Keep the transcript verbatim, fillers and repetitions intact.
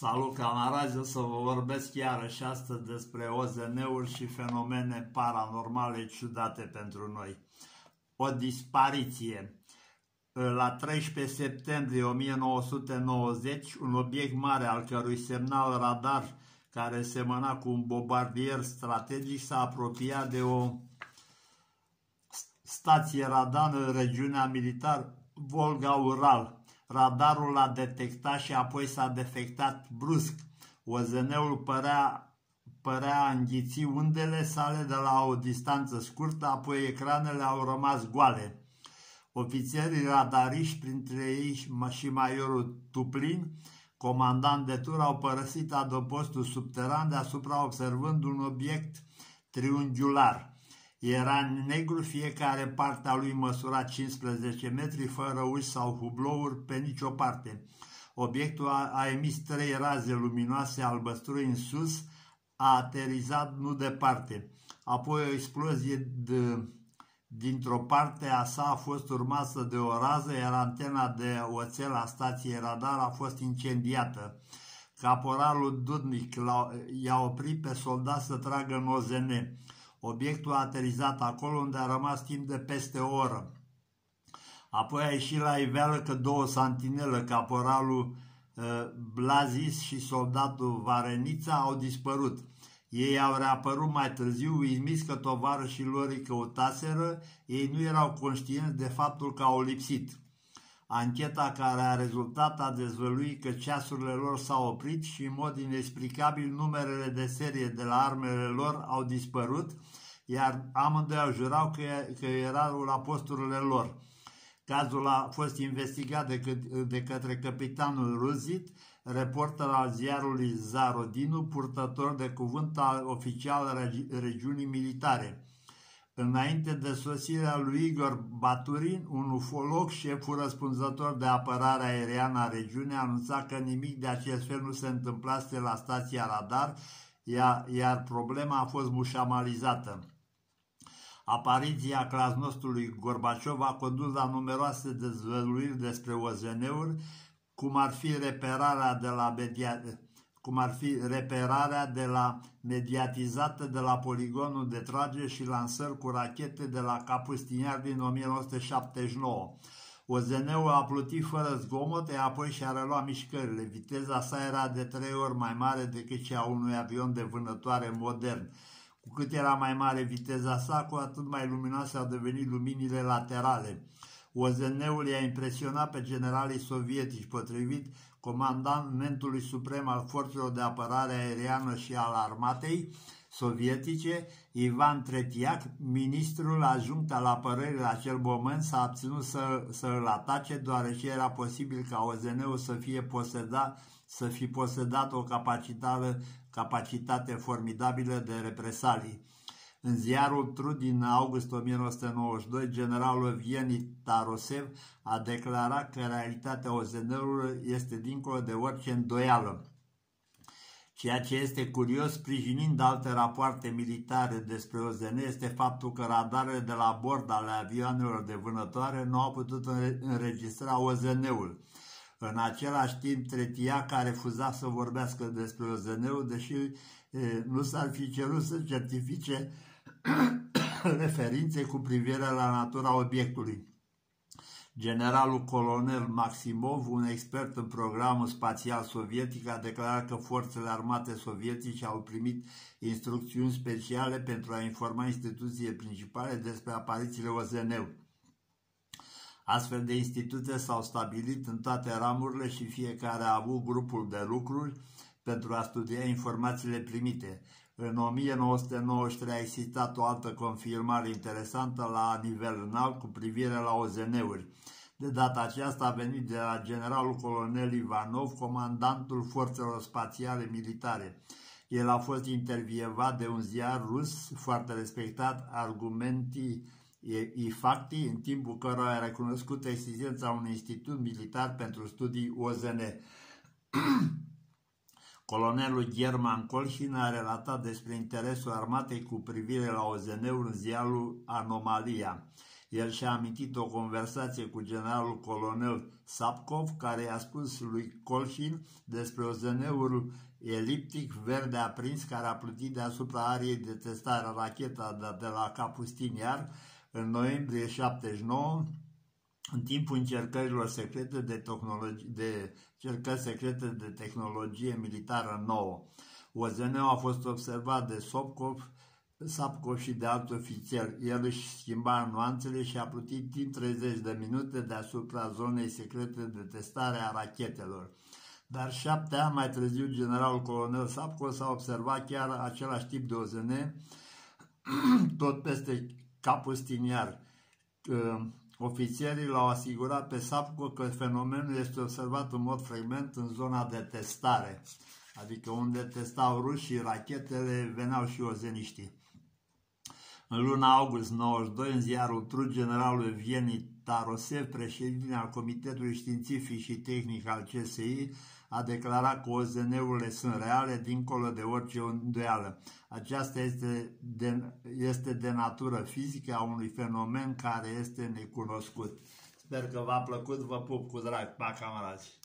Salut, camarazi! O să vă vorbesc iarăși astăzi despre O Z N-uri și fenomene paranormale ciudate pentru noi. O dispariție. La treisprezece septembrie o mie nouă sute nouăzeci, un obiect mare al cărui semnal radar, care semăna cu un bombardier strategic, s-a apropiat de o stație radar în regiunea militar Volga-Ural. Radarul l-a detectat și apoi s-a defectat brusc. O Z N-ul părea, părea înghiți undele sale de la o distanță scurtă, apoi ecranele au rămas goale. Ofițerii radariști, printre ei și majorul Tuplin, comandant de tur, au părăsit adăpostul subteran deasupra, observând un obiect triunghiular. Era negru, fiecare parte a lui măsura cincisprezece metri, fără uși sau hublouri pe nicio parte. Obiectul a, a emis trei raze luminoase albăstrui în sus, a aterizat nu departe. Apoi o explozie de, dintr-o parte a sa a fost urmată de o rază, iar antena de oțel a stației radar a fost incendiată. Caporalul Dudnic i-a oprit pe soldați să tragă în O Z N. Obiectul a aterizat acolo, unde a rămas timp de peste o oră. Apoi a ieșit la iveală că două santinele, caporalul uh, Blazis și soldatul Varenița, au dispărut. Ei au reapărut mai târziu, uimiți că tovarășii lor îi căutaseră, ei nu erau conștienți de faptul că au lipsit. Ancheta care a rezultat a dezvăluit că ceasurile lor s-au oprit și în mod inexplicabil numerele de serie de la armele lor au dispărut, iar amândoi au jurat că, că erau la posturile lor. Cazul a fost investigat de, că, de către capitanul Ruzit, reporter al ziarului Zarodinu, purtător de cuvânt al oficial regi, regiunii militare. Înainte de sosirea lui Igor Baturin, un ufolog, șeful răspunzător de apărare aeriană a regiunii, anunța că nimic de acest fel nu se întâmplase la stația radar, iar, iar problema a fost mușamalizată. Apariția clasnostului Gorbaciov a condus la numeroase dezvăluiri despre O Z N-uri, cum ar fi reperarea de la media... cum ar fi reperarea de la mediatizată de la poligonul de trage și lansări cu rachete de la Capustiniar din o mie nouă sute șaptezeci și nouă. O Z N-ul a plutit fără zgomote, apoi și-a reluat mișcările. Viteza sa era de trei ori mai mare decât cea a unui avion de vânătoare modern. Cu cât era mai mare viteza sa, cu atât mai luminoase au devenit luminile laterale. O Z N-ul i-a impresionat pe generalii sovietici, potrivit comandamentului suprem al forțelor de apărare aeriană și al armatei sovietice, Ivan Tretiak, ministrul adjunct al apărării la acel moment, s-a abținut să, să îl atace, deoarece era posibil ca O Z N-ul să fie posedat, să fi posedat o capacitate, capacitate formidabilă de represalii. În ziarul Trud din august o mie nouă sute nouăzeci și doi, generalul Evgeni Tarosev a declarat că realitatea O Z N-ului este dincolo de orice îndoială. Ceea ce este curios, sprijinind alte rapoarte militare despre O Z N, este faptul că radarele de la bord ale avioanelor de vânătoare nu au putut înregistra O Z N-ul. În același timp, Tretiak a refuzat să vorbească despre O Z N-ul, deși e, nu s-ar fi cerut să certifice referințe cu privire la natura obiectului. Generalul colonel Maximov, un expert în programul spațial sovietic, a declarat că forțele armate sovietice au primit instrucțiuni speciale pentru a informa instituțiile principale despre aparițiile O Z N-ului. Astfel de instituții s-au stabilit în toate ramurile și fiecare a avut grupul de lucruri pentru a studia informațiile primite. În o mie nouă sute nouăzeci și trei a existat o altă confirmare interesantă la nivel înalt cu privire la O Z N-uri. De data aceasta a venit de la generalul colonel Ivanov, comandantul forțelor spațiale militare. El a fost intervievat de un ziar rus foarte respectat, Argumentii Ifacti, în timpul căruia a recunoscut existența unui institut militar pentru studii O Z N. Colonelul German Kolchin a relatat despre interesul armatei cu privire la O Z N-ul în ziarul Anomalia. El și-a amintit o conversație cu generalul colonel Sapkov, care i-a spus lui Colșin despre O Z N-ul eliptic verde aprins care a plutit deasupra ariei de testare a racheta de la Capustin Iar în noiembrie șaptezeci și nouă, în timpul încercărilor secrete de, tehnologie, de, încercări secrete de tehnologie militară nouă. O Z N-ul a fost observat de Sopkov, Sapkov și de alți ofițeri. El își schimba nuanțele și a plutit timp treizeci de minute deasupra zonei secrete de testare a rachetelor. Dar șapte ani mai târziu, generalul colonel Sapkov s-a observat chiar același tip de O Z N, tot peste Capustin Iar. Ofițerii l-au asigurat pe Sapkov că fenomenul este observat în mod frecvent în zona de testare, adică unde testau rușii rachetele, veneau și ozeniștii. În luna august nouăzeci și doi, în ziarul Trud, generalul Evgeni Tarosev, președinte al Comitetului Științific și Tehnic al C S I, a declarat că O Z N-urile sunt reale, dincolo de orice îndoială. Aceasta este de, este de natură fizică a unui fenomen care este necunoscut. Sper că v-a plăcut, vă pup cu drag, pa camarazi!